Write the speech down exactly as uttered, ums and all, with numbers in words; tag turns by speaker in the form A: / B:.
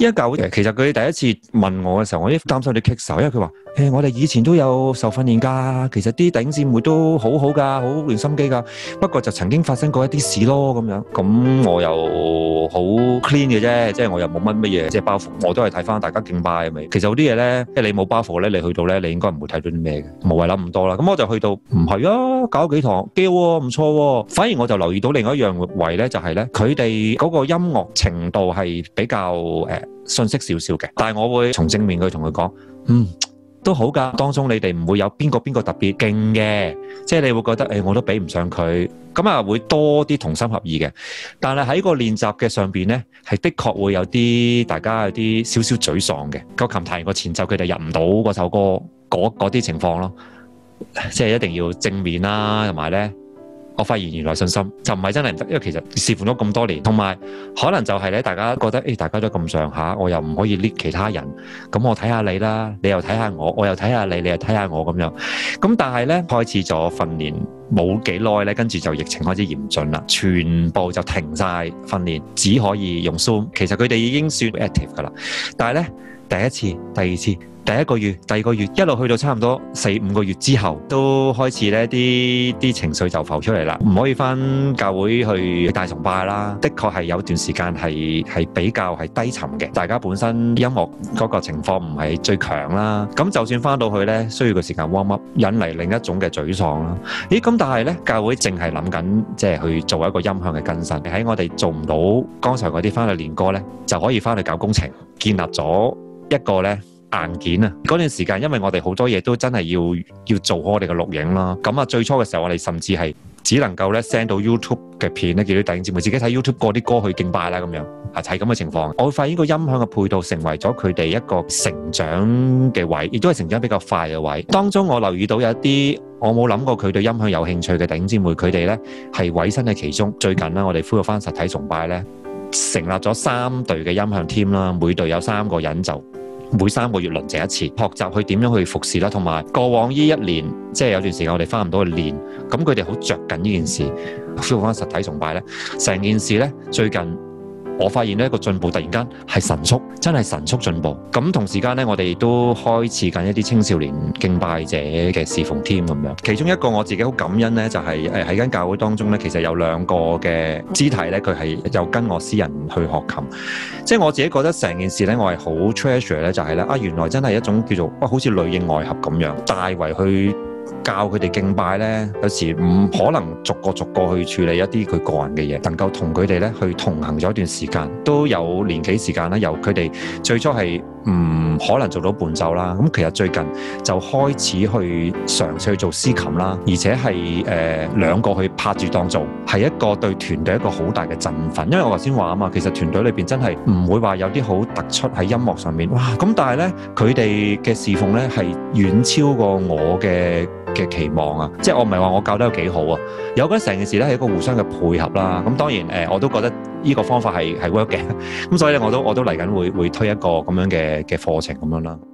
A: 依家教會其實佢第一次問我嘅時候，我啲擔心啲棘手，因為佢話誒我哋以前都有受訓練㗎，其實啲弟兄姊妹都好好㗎，好用心機㗎，不過就曾經發生過一啲事咯咁樣。咁我又好 clean 嘅啫，即係我又冇乜乜嘢即係包袱，我都係睇翻大家敬拜係咪？其實有啲嘢咧，即係你冇包袱咧，你去到咧，你應該唔會睇到啲咩嘅，無謂諗咁多啦。咁我就去到唔係啊，搞幾堂幾好喎，唔錯喎。反而我就留意到另外一樣位咧，就係咧佢哋嗰個音樂程度係比較誒、呃、遜色少少嘅，但係我會從正面去同佢講，嗯。都好㗎，當中你哋唔會有邊個邊個特別勁嘅，即係你會覺得誒、哎、我都比唔上佢，咁啊會多啲同心合意嘅。但係喺個練習嘅上邊咧，係的確會有啲大家有啲少少沮喪嘅。個琴彈完個前奏，佢哋入唔到嗰首歌嗰啲情況咯，即係一定要正面啦，同埋咧。我發現原來信心就唔係真係唔得，因為其實侍奉咗咁多年，同埋可能就係咧，大家覺得誒、哎，大家都咁上下，我又唔可以 lead 其他人，咁我睇下你啦，你又睇下我，我又睇下你，你又睇下我咁樣。咁但係咧，開始咗訓練冇幾耐咧，跟住就疫情開始嚴峻啦，全部就停晒訓練，只可以用 Zoom。其實佢哋已經算 active 噶啦，但係咧第一次、第二次。第一個月、第二個月，一路去到差唔多四五個月之後，都開始咧啲啲情緒就浮出嚟啦。唔可以返教會去大崇拜啦，的確係有段時間係係比較係低沉嘅。大家本身音樂嗰個情況唔係最強啦，咁就算返到去咧，需要個時間 warm up，引嚟另一種嘅沮喪啦。咦？咁但係咧，教會淨係諗緊即係去做一個音響嘅更新。喺我哋做唔到剛才嗰啲返去練歌咧，就可以返去搞工程，建立咗一個咧。硬件啊！嗰段時間，因為我哋好多嘢都真係要要做好我哋嘅錄影啦。咁啊，最初嘅時候，我哋甚至係只能夠咧 send 到 YouTube 嘅片咧，叫啲弟兄姊妹自己睇 YouTube 過啲歌去敬拜啦，咁樣啊，係咁嘅情況。我會發現呢個音響嘅配套成為咗佢哋一個成長嘅位，亦都係成長比較快嘅位。當中我留意到有一啲我冇諗過佢對音響有興趣嘅弟兄姊妹，佢哋咧係委身喺其中。最近啦，我哋恢復翻實體崇拜咧，成立咗三隊嘅音響 team 啦，每隊有三個人就。每三個月輪值一次，學習去點樣去服侍啦，同埋過往呢一年，即係有段時間我哋翻唔到去練，咁佢哋好着緊呢件事，恢復翻實體崇拜咧，成件事咧最近我發現呢一個進步突然間係神速，真係神速進步。咁同時間咧，我哋都開始緊一啲青少年敬拜者嘅侍奉 team 咁樣。其中一個我自己好感恩咧，就係誒喺間教會當中咧，其實有兩個嘅肢體咧，佢係有跟我私人去學琴。即係我自己覺得成件事咧，我係好 treasure 咧，就係咧啊，原來真係一種叫做哇，好似裏應外合咁樣，大為去教佢哋敬拜咧，有時唔可能逐個逐個去處理一啲佢個人嘅嘢，能夠同佢哋咧去同行咗一段時間，都有年幾時間啦。由佢哋最初係唔可能做到伴奏啦，咁其實最近就開始去嘗試去做司琴啦，而且係誒、呃、兩個去拍住當做，係一個對團隊一個好大嘅振奮。因為我頭先話啊嘛，其實團隊裏邊真係唔會話有啲好突出喺音樂上面，哇！咁但係咧，佢哋嘅侍奉咧係遠超過我嘅嘅期望啊！即係我唔係話我教得有幾好啊，有覺得成件事咧係一個互相嘅配合啦。咁當然誒、呃，我都覺得呢個方法係係 work 嘅。咁所以咧，我都我都嚟緊會會推一個咁樣嘅嘅課程咁樣啦。